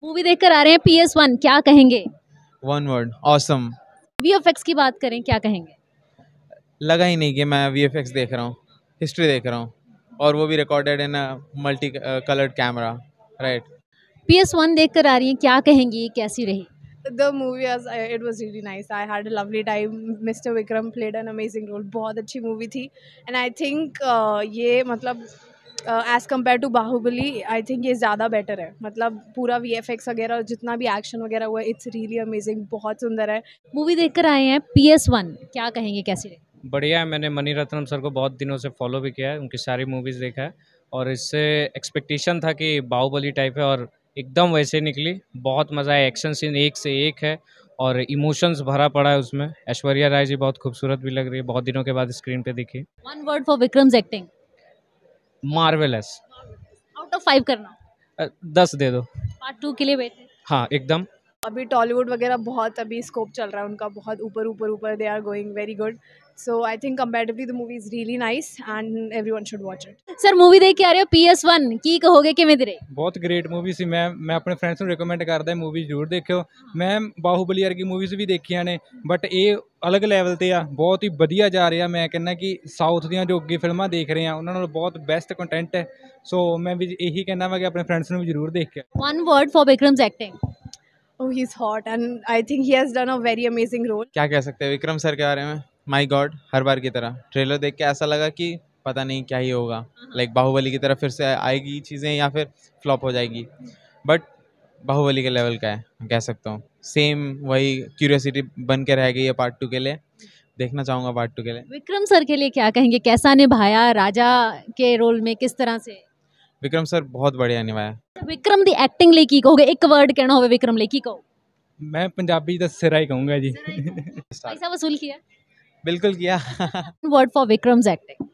Movie देखकर आ रहे हैं PS1, क्या कहेंगे? One word awesome. वीएफएक्स की बात करें, क्या कहेंगे? लगा ही नहीं कि मैं वीएफएक्स देख रहा हूँ, हिस्ट्री देख रहा हूँ, और वो भी recorded in multi coloured camera, right. PS1 देखकर आ रही हैं, क्या कहेंगी, कैसी रही? The movie was it was really nice. I had a lovely time. Mr. Vikram played an amazing role. बहुत अच्छी मूवी थी and I think ये मतलब as compared to Baahubali I think ये ज़्यादा better है. मतलब पूरा VFX वगैरह जितना भी एक्शन वगैरह हुआ है it's really amazing. बहुत सुंदर है. मूवी देखकर आए हैं PS1, क्या कहेंगे, कैसी रही? बढ़िया है। मैंने मनी रत्नम सर को बहुत दिनों से फॉलो भी किया है, उनकी सारी मूवीज़ देखा है और इससे एक्सपेक्टेशन था कि बाहुबली टाइप है और एकदम वैसे निकली। बहुत मज़ा है, एक्शन सीन एक से एक है और इमोशंस भरा पड़ा है उसमें। ऐश्वर्या राय जी बहुत खूबसूरत भी लग रही है, बहुत दिनों के बाद स्क्रीन पे दिखी। One word for Vikram's acting. Marvellous. Out of 5 करना। 10 दे दो। पार्ट 2 के लिए वेट है। हाँ एकदम। अभी टॉलीवुड वगैरह बहुत अभी स्कोप चल रहा है उनका, बहुत ऊपर ऊपर ऊपर. They are going very good. So I think comparatively the movie is really nice and everyone should watch it. Sir movie देख के आ रहे हो PS1, ਕੀ ਕਹੋਗੇ ਕਿਵੇਂ ਦੀ ਰਹੀ? ਬਹੁਤ ਗ੍ਰੇਟ ਮੂਵੀ ਸੀ। ਮੈਂ ਆਪਣੇ ਫਰੈਂਡਸ ਨੂੰ ਰეკਮੈਂਡ ਕਰਦਾ ਮੂਵੀ ਜ਼ਰੂਰ ਦੇਖਿਓ। ਮੈਂ ਬਾਹੂਬਲੀ ਵਰਗੀ ਮੂਵੀਜ਼ ਵੀ ਦੇਖੀਆਂ ਨੇ ਬਟ ਇਹ ਅਲੱਗ ਲੈਵਲ ਤੇ ਆ, ਬਹੁਤ ਹੀ ਵਧੀਆ ਜਾ ਰਿਹਾ। ਮੈਂ ਕਹਿੰਦਾ ਕਿ ਸਾਊਥ ਦੀਆਂ ਜੋ ਅੱਗੇ ਫਿਲਮਾਂ ਦੇਖ ਰਹੇ ਆ ਉਹਨਾਂ ਨਾਲ ਬਹੁਤ ਬੈਸਟ ਕੰਟੈਂਟ ਹੈ। ਸੋ ਮੈਂ ਵੀ ਇਹੀ ਕਹਿੰਦਾ ਵਾ ਕਿ ਆਪਣੇ ਫਰੈਂਡਸ ਨੂੰ ਵੀ ਜ਼ਰੂਰ ਦੇਖਿਓ। One word for Vikram's acting. Oh, he's hot and I think he has done a very amazing role. क्या कह सकते हैं विक्रम सर के बारे में? माय गॉड, हर बार की तरह ट्रेलर देख के ऐसा लगा कि पता नहीं क्या ही होगा, लाइक बाहुबली की तरह फिर से आएगी चीज़ें या फिर फ्लॉप हो जाएगी, बट बाहुबली के लेवल का है, कह सकता हूँ। सेम वही क्यूरियोसिटी बन के रह गई है पार्ट 2 के लिए। देखना चाहूँगा पार्ट 2 के लिए। विक्रम सर के लिए क्या कहेंगे, कैसा निभाया राजा के रोल में, किस तरह से? विक्रम सर बहुत बढ़िया निभाया। विक्रम दी एक्टिंग ਲਈ ਕੀ ਕਹੋਗੇ? ਇੱਕ ਵਰਡ ਕਹਿਣਾ ਹੋਵੇ ਵਿਕਰਮ ਲਈ ਕੀ ਕਹੋ? ਮੈਂ ਪੰਜਾਬੀ ਦਾ ਸਿਰਾ ਹੀ ਕਹੂੰਗਾ ਜੀ। पैसा वसूल किया? बिल्कुल किया। Word for Vikram's acting.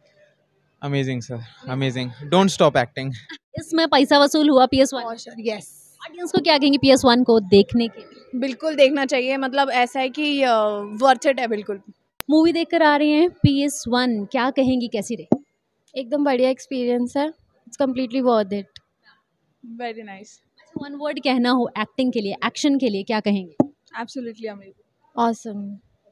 Amazing sir, amazing, don't stop acting. इसमें पैसा वसूल हुआ PS1? For sure, yes. Audience को क्या कहेंगे PS1 को देखने के लिए? बिल्कुल देखना चाहिए. मतलब ऐसा है कि वर्थ इट है बिल्कुल. मूवी देखकर आ रहे हैं PS1, क्या कहेंगी, कैसी रही? एकदम बढ़िया एक्सपीरियंस है. It's completely worth it. Very nice. One word कहना हो एक्टिंग के लिए, एक्शन के लिए, क्या कहेंगे? Absolutely amazing. Awesome.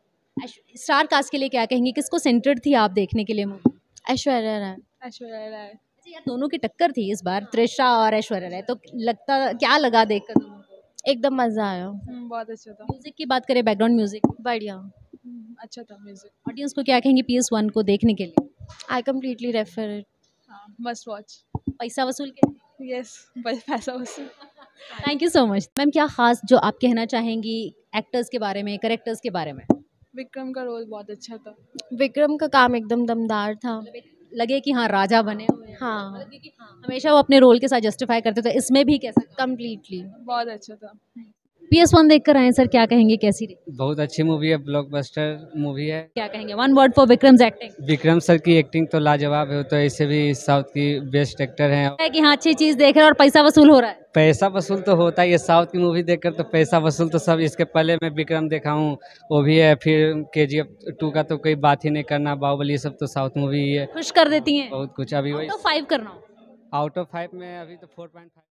Star cast के लिए क्या कहेंगे, किसको सेंटर्ड थी आप देखने के लिए मूवी? ऐश्वर्या राय. ऐश्वर्या राय. अच्छा यार, दोनों की टक्कर थी इस बार, त्रिशा और ऐश्वर्या राय, तो लगता क्या लगा देखकर दोनों को? एकदम मज़ा आया. बहुत अच्छा था. म्यूजिक की बात करें, बैकग्राउंड म्यूजिक, बढ़िया. अच्छा था म्यूजिक. ऑडियंस को क्या कहेंगे PS1 को देखने के लिए? I completely refer it. हाँ, मस्ट वॉच. पैसा वसूल के? यस, पैसा वसूल. Thank you so much. Ma'am क्या खास जो आप कहना चाहेंगी एक्टर्स के बारे में, करेक्टर्स के बारे में? विक्रम का रोल बहुत अच्छा था. विक्रम का काम एकदम दमदार था. लगे कि हाँ राजा बने हुए हैं। हाँ. लगे कि हाँ, हमेशा वो अपने रोल के साथ जस्टिफाई करते थे, इसमें भी कैसा? कम्प्लीटली. बहुत अच्छा था. PS1 देखकर आए सर, क्या कहेंगे, कैसी रही? बहुत अच्छी मूवी है, ब्लॉकबस्टर मूवी है। क्या कहेंगे, one word for Vikram's acting? Vikram sir की एक्टिंग तो लाजवाब है, तो ऐसे भी साउथ की बेस्ट एक्टर हैं। है कि हाँ अच्छी चीज देख रहे हैं और पैसा वसूल हो रहा है। पैसा वसूल तो होता ही है, साउथ की मूवी देखकर तो पैसा वसूल तो सब। इसके पहले मैं विक्रम देखा हूँ, वो भी है, फिर KGF 2 का तो कोई बात ही नहीं करना, बाहुबली, ये सब तो साउथ मूवी ही है। खुश कर देती हैं। बहुत कुछ अभी वही तो 5 करना हो। आउट ऑफ 5 में अभी तो 4.5।